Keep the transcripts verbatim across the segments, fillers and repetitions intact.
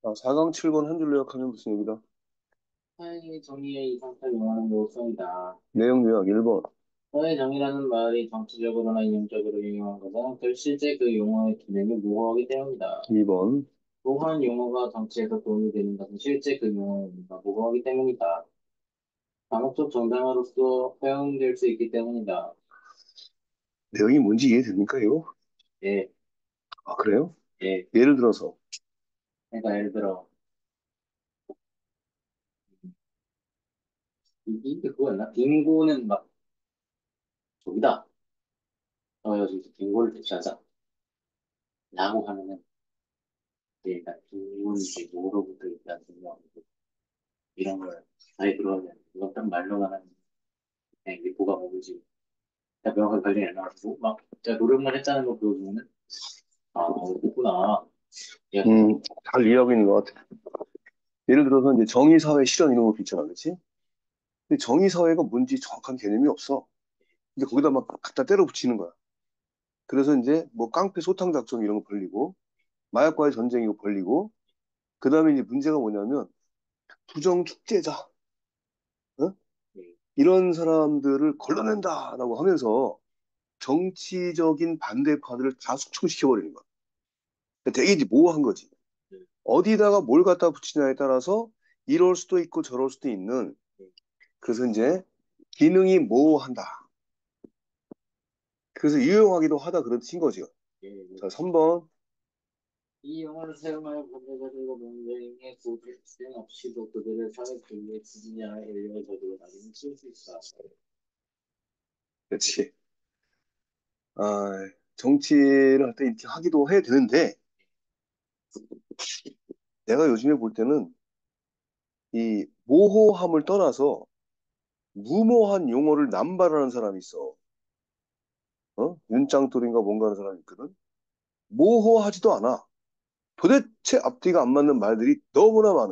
아, 사 강 칠 번 한 줄로 요약하면 무슨 얘기다? 사회의 정의의 이상을 용하는 요소이다. 내용 요약 일 번, 사회 정의라는 말이 정치적으로나 이념적으로 유용한 것은 그 실제 그 용어의 기능이 모호하기 때문이다. 이 번, 모호한 용어가 정치에서 도움이 되는 것은 실제 그 용어의 의미가 모호하기 때문이다. 강압적 정당화로서 허용될 수 있기 때문이다. 내용이 뭔지 이해됩니까, 이거? 예, 아, 그래요? 예. 예를 들어서, 그러니까 예를 들어 이- 이게 그거였나? 빙고는 막 저기다. 어, 여기 빙고를 대체하자. 라고 하면은 얘가 빙고인지 뭐로부터 일단 중요하고 이런 걸 아예 그러면 이건 딱 말로만 하는 그냥 이게 뭐가 뭔지 딱 명확하게 관련이 안 나가지고 막 제가 노력만 했다는 거 보여주면은 아 그렇구나 이해하겠다. 음, 잘 이해하고 있는 것 같아. 예를 들어서 이제 정의사회 실현 이런 것도 있잖아, 그렇지? 근데 정의사회가 뭔지 정확한 개념이 없어. 근데 거기다 막 갖다 때려 붙이는 거야. 그래서 이제 뭐 깡패 소탕 작전 이런 거 벌리고, 마약과의 전쟁 이거 벌리고, 그 다음에 이제 문제가 뭐냐면, 부정축제자, 어? 예, 이런 사람들을 걸러낸다라고 하면서 정치적인 반대파들을 다 숙청시켜버리는 거야. 그러니까 되게 이제 모호한 거지. 예, 어디다가 뭘 갖다 붙이냐에 따라서 이럴 수도 있고 저럴 수도 있는, 예, 그래서 이제 기능이 모호한다. 그래서 유용하기도 하다 그런 뜻인 거죠. 예, 예. 자, 삼 번. 이 영어를 사용하여 반대자들과 논쟁의 고집성 없이도 그들의 사회 분리의 지지자나 인류의 저주로 나뉘는 쓸수 있다. 그렇지. 아, 정치를 할 때 이렇게 하기도 해야 되는데, 내가 요즘에 볼 때는 이 모호함을 떠나서 무모한 용어를 남발하는 사람이 있어. 어? 윤짱돌인가 뭔가 하는 사람이 있거든. 모호하지도 않아. 도대체 앞뒤가 안 맞는 말들이 너무나 많아.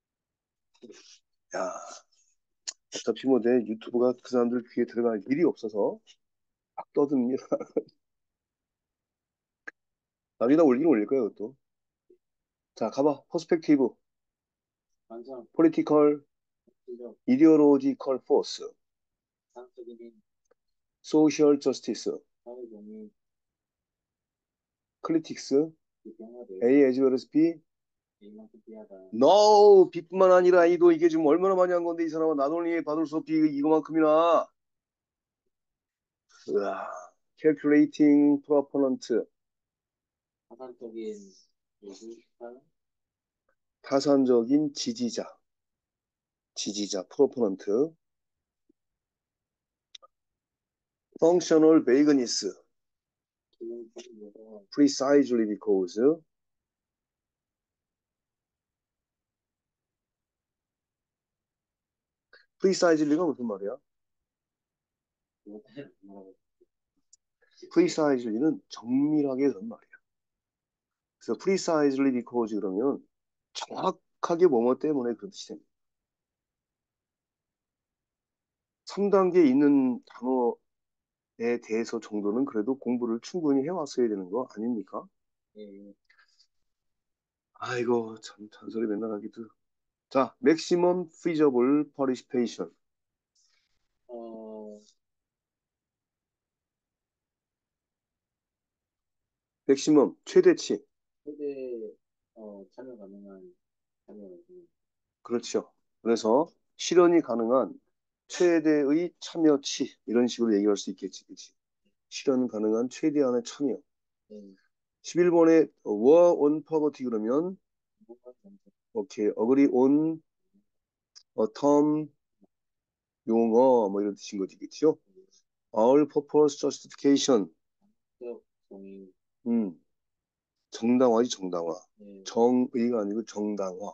야, 어차피 뭐 내 유튜브가 그 사람들 귀에 들어갈 일이 없어서 막 떠듭니다. 나중에 올리긴 올릴 거야, 그것도. 자, 가봐. 퍼스펙티브, 완전 political, 지적, ideological force, 상적인 힘, social justice, 사회 정의, critics, 비평하되 A as well as B. A만큼 비하다. No, B뿐만 아니라 A도 이게 지금 얼마나 많이 한 건데 이 사람은 not only 받을 수 없이 이거만큼이나. 으아, calculating proponent, 파산적인 예술가, 타산적인 지지자, 지지자, proponent, functional vagueness, 기능적인 요소, precisely because, precisely가 무슨 말이야? 뭐라고 precisely는 정밀하게 그런 말이야. 그래서 precisely because 그러면 정확하게 뭐뭐 때문에 그런 뜻이 됩니다. 삼 단계에 있는 단어에 대해서 정도는 그래도 공부를 충분히 해왔어야 되는 거 아닙니까? 예, 아이고, 참, 잔소리 맨날 하기도. 자, maximum feasible participation. 어, maximum, 최대치. 최대 어, 참여 가능한 참여 그렇죠. 그래서 실현이 가능한 최대의 참여치. 이런 식으로 얘기할 수 있겠지. 그치? 실현 가능한 최대한의 참여. 예, 십일 번에 war on poverty 그러면 행복한 정책, 오케이 agree on a term 용어 뭐 이런 뜻인 거지 그치요? all purpose justification 적 동의, 음 정당화지 정당화 예, 정의가 아니고 정당화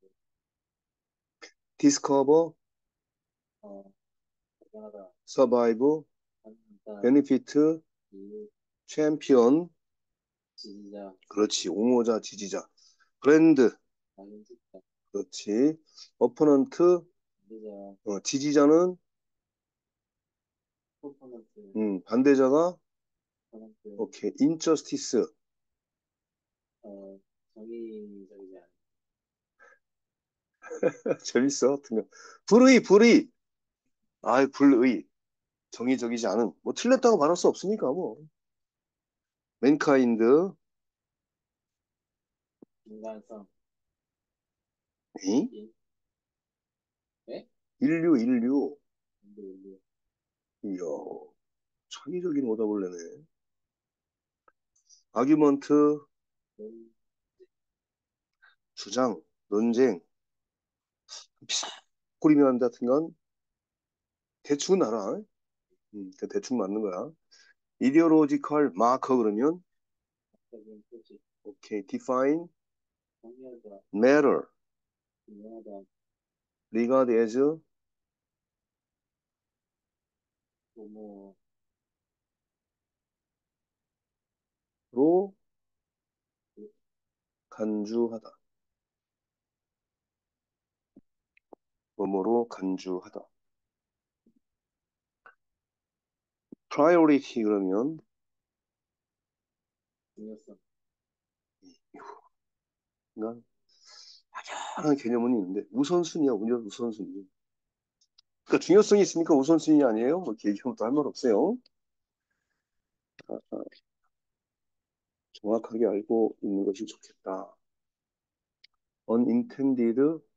discover 어, 다양하다, survive 가능하다, benefit 이유, champion 지지자, 그렇지 옹호자 지지자 브랜드 나는 직자, 그렇지 opponent 반대자, 어, 지지자는 퍼포먼스, 음, 반대자가 퍼포먼스, 오케이 injustice 어, 정의적이지 않은, 재밌어. 같은 거. 불의, 불의. 아, 불의. 정의적이지 않은. 뭐 틀렸다고 말할 수 없으니까 뭐. 맨카인드. 인간성. 에이? 인, 네? 인류, 인류. 인도, 인도. 이야, 창의적인 오답을 내네. 아규먼트, 음, 주장, 논쟁. 비슷거리면 같은 건 대충은 알아. 음, 대충 맞는 거야. 이데올로지컬 마커 그러면 적인 소식. 오케이, define 정리하다. matter, 유명하다. regard as 뭐뭐. 로 간주하다. 뭐뭐로 간주하다. priority 그러면 중요성. 이건 막연한 개념은 있는데 우선순위야, 우선 우선순위. 그러니까 중요성이 있으니까 우선순위 아니에요? 뭐 이렇게 얘기하면 또 할 말 없어요. 아, 아, 정확하게 알고 있는 것이 좋겠다. unintended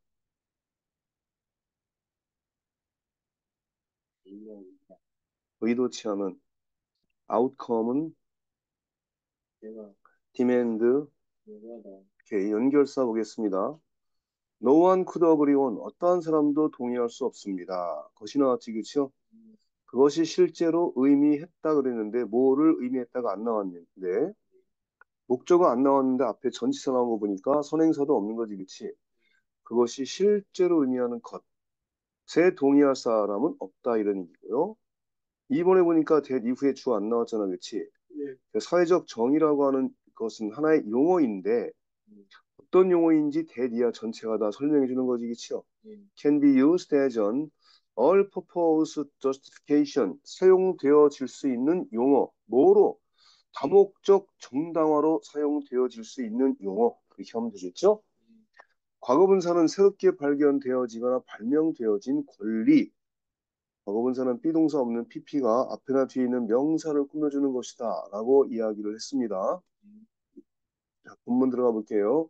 인류입니다. 의도치 않은 outcome은 제가 demand. 유명하다. 오케이, 연결사 보겠습니다. No one could agree on 어떠한 사람도 동의할 수 없습니다. 것이 나왔지, 그렇죠? 음, 그것이 실제로 의미했다 그랬는데 뭐를 의미했다가 안 나왔는데 목적어 안 나왔는데 앞에 전치사 나온 거 보니까 선행사도 없는 거지, 그렇지? 그것이 실제로 의미하는 것에 동의할 사람은 없다 이런 얘기고요. 이번에 보니까 that 이후에 주 안 나왔잖아, 그렇지? 예. 그 사회적 정의라고 하는 것은 하나의 용어인데 음, 어떤 용어인지 대리아 전체가 다 설명해 주는 거지, 그치요? 예. Can be used as an all-purpose justification. 사용되어질 수 있는 용어. 뭐로? 다목적 정당화로 사용되어질 수 있는 용어. 그렇게 하면 되겠죠? 음, 과거분사는 새롭게 발견되어지거나 발명되어진 권리. 과거분사는 비동사 없는 피피가 앞에나 뒤에 있는 명사를 꾸며주는 것이다. 라고 이야기를 했습니다. 음. 자, 본문 들어가 볼게요.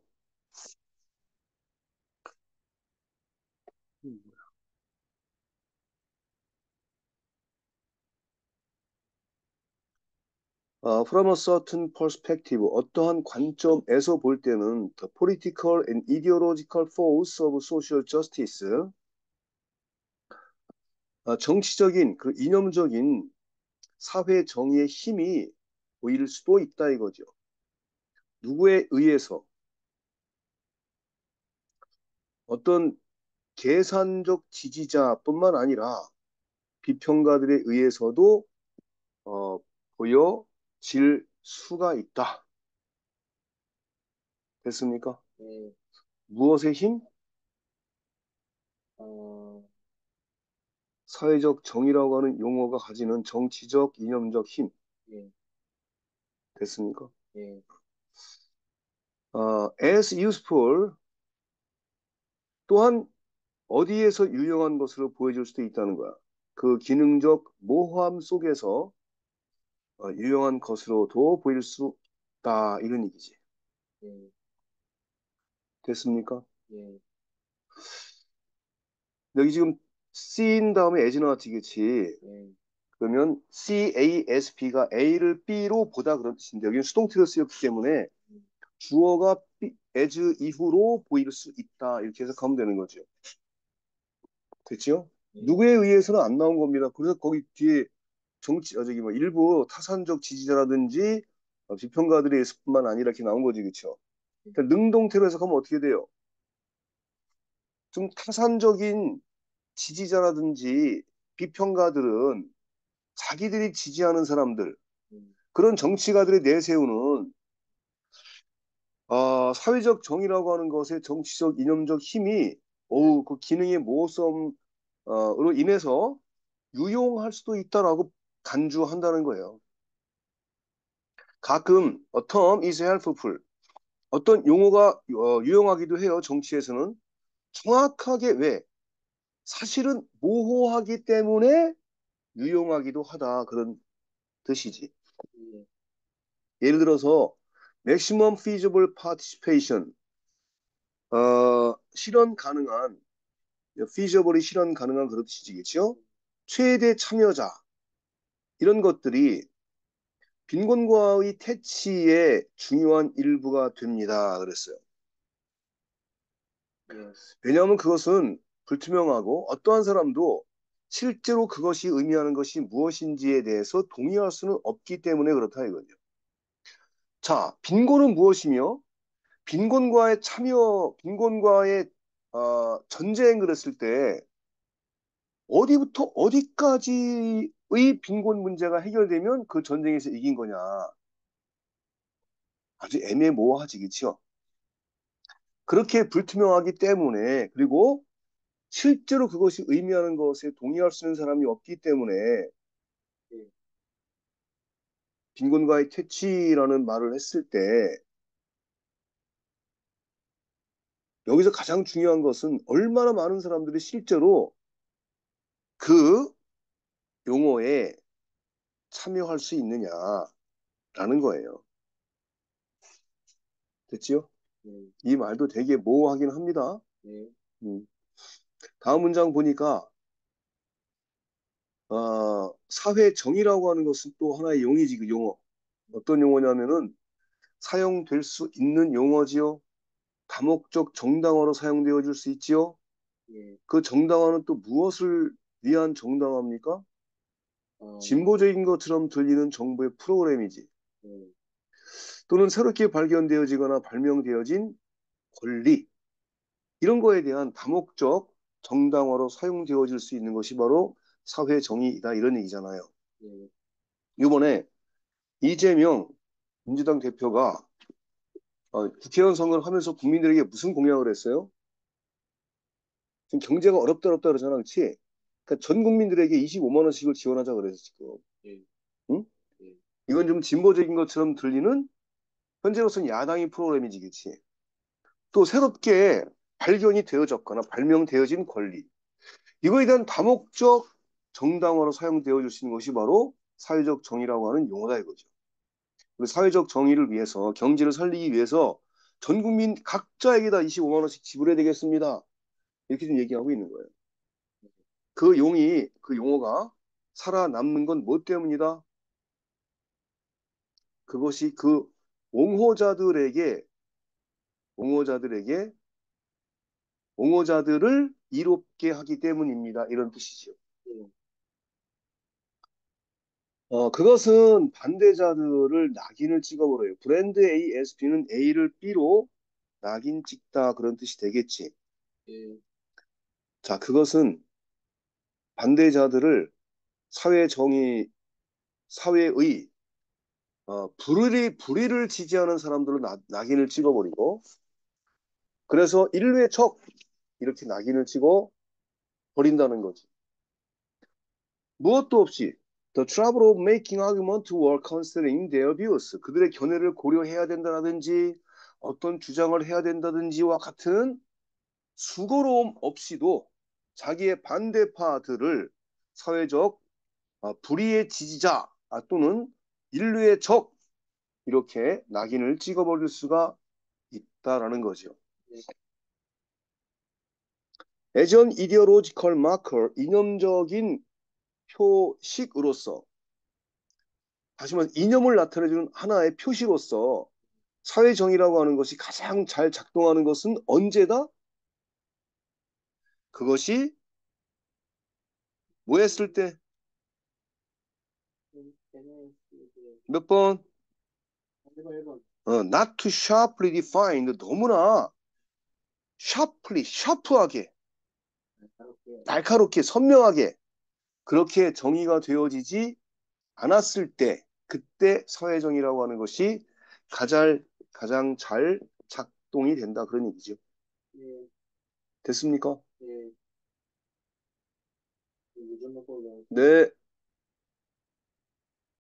어, from a certain perspective, 어떠한 관점에서 볼 때는 the political and ideological force of social justice, 어, 정치적인 그 이념적인 사회 정의의 힘이 보일 수도 있다 이거죠. 누구에 의해서 어떤 계산적 지지자뿐만 아니라 비평가들에 의해서도 어, 보여질 수가 있다. 됐습니까? 예. 무엇의 힘? 어, 사회적 정의라고 하는 용어가 가지는 정치적, 이념적 힘. 예. 됐습니까? 예. 어, as useful 또한 어디에서 유용한 것으로 보여줄 수도 있다는 거야. 그 기능적 모호함 속에서 어, 유용한 것으로도 보일 수 있다. 이런 얘기지. 예. 됐습니까? 예. 여기 지금 C인 다음에 as 나왔지겠지. 예. 그러면 CASB가 A를 B로 보다 그런 뜻인데 여기는 수동태로 쓰였기 때문에 음, 주어가 B, as 이후로 보일 수 있다. 이렇게 해석하면 되는 거죠. 됐죠? 예. 누구에 의해서는 안 나온 겁니다. 그래서 거기 뒤에 정치, 어, 저기 뭐 일부 타산적 지지자라든지 어, 비평가들의 예습뿐만 아니라 이렇게 나온 거지, 그렇죠? 그러니까 능동태로 해석하면 어떻게 돼요? 좀 타산적인 지지자라든지 비평가들은 자기들이 지지하는 사람들, 음, 그런 정치가들이 내세우는 어, 사회적 정의라고 하는 것의 정치적, 이념적 힘이 어우, 그 기능의 모호성으로 인해서 유용할 수도 있다라고 간주한다는 거예요. 가끔 a term is helpful. 어떤 용어가 어, 유용하기도 해요. 정치에서는 정확하게 왜? 사실은 모호하기 때문에 유용하기도 하다. 그런 뜻이지. 예, 예를 들어서 maximum feasible participation, 어, 실현 가능한, feasible이 실현 가능한 그런 뜻이겠죠? 최대 참여자, 이런 것들이 빈곤과의 퇴치의 중요한 일부가 됩니다. 그랬어요. 예, 왜냐하면 그것은 불투명하고 어떠한 사람도 실제로 그것이 의미하는 것이 무엇인지에 대해서 동의할 수는 없기 때문에 그렇다 이거죠. 자, 빈곤은 무엇이며 빈곤과의 참여, 빈곤과의 어, 전쟁 그랬을 때 어디부터 어디까지의 빈곤 문제가 해결되면 그 전쟁에서 이긴 거냐. 아주 애매모호하지, 그렇죠? 그렇게 불투명하기 때문에 그리고 실제로 그것이 의미하는 것에 동의할 수 있는 사람이 없기 때문에 예, 빈곤과의 퇴치라는 말을 했을 때 여기서 가장 중요한 것은 얼마나 많은 사람들이 실제로 그 용어에 참여할 수 있느냐라는 거예요. 됐지요? 예, 이 말도 되게 모호하긴 합니다. 예, 음. 다음 문장 보니까 어, 사회 정의라고 하는 것은 또 하나의 용어지, 그 용어. 어떤 용어냐면은 사용될 수 있는 용어지요. 다목적 정당화로 사용되어질 수 있지요. 예, 그 정당화는 또 무엇을 위한 정당화입니까? 어, 진보적인 것처럼 들리는 정부의 프로그램이지. 예, 또는 새롭게 발견되어지거나 발명되어진 권리, 이런 거에 대한 다목적 정당화로 사용되어질 수 있는 것이 바로 사회 정의이다. 이런 얘기잖아요. 예, 이번에 이재명 민주당 대표가 어, 국회의원 선거를 하면서 국민들에게 무슨 공약을 했어요? 지금 경제가 어렵다 어렵다 그러잖아, 그렇지? 그러니까 전 국민들에게 이십오만 원씩을 지원하자 그래서 지금. 예, 응? 예, 이건 좀 진보적인 것처럼 들리는 현재로서는 야당의 프로그램이지, 그렇지? 또 새롭게 발견이 되어졌거나 발명되어진 권리. 이거에 대한 다목적 정당화로 사용되어질 수 있는 것이 바로 사회적 정의라고 하는 용어다 이거죠. 그리고 사회적 정의를 위해서 경제를 살리기 위해서 전 국민 각자에게 다 이십오만 원씩 지불해야 되겠습니다. 이렇게 좀 얘기하고 있는 거예요. 그 용이 그 용어가 살아남는 건 뭐 때문이다? 그것이 그 옹호자들에게 옹호자들에게 옹호자들을 이롭게 하기 때문입니다. 이런 뜻이죠. 예, 어, 그것은 반대자들을 낙인을 찍어버려요. 브랜드 A, 에스피는 A를 B로 낙인 찍다 그런 뜻이 되겠지. 예, 자, 그것은 반대자들을 사회 정의, 사회의 어, 불의, 불의를 지지하는 사람들로 나, 낙인을 찍어버리고 그래서 인류의 적 이렇게 낙인을 찍어 버린다는 거지. 무엇도 없이 The trouble of making argument were considering their views. 그들의 견해를 고려해야 된다든지 어떤 주장을 해야 된다든지와 같은 수고로움 없이도 자기의 반대파들을 사회적 아, 불의의 지지자 아, 또는 인류의 적 이렇게 낙인을 찍어버릴 수가 있다라는 거죠. 예, As an ideological marker, 이념적인 표식으로서 다시 말해 이념을 나타내주는 하나의 표시로서 사회정의라고 하는 것이 가장 잘 작동하는 것은 언제다? 그것이 뭐 했을 때? 몇 번? 일 번, 일 번. 어, not too sharply defined. 너무나 sharply, sharp하게, 날카롭게, 날카롭게, 선명하게 그렇게 정의가 되어지지 않았을 때 그때 사회정의라고 하는 것이 가장, 가장 잘 작동이 된다. 그런 얘기죠. 예, 됐습니까? 예, 요즘 먹고 네.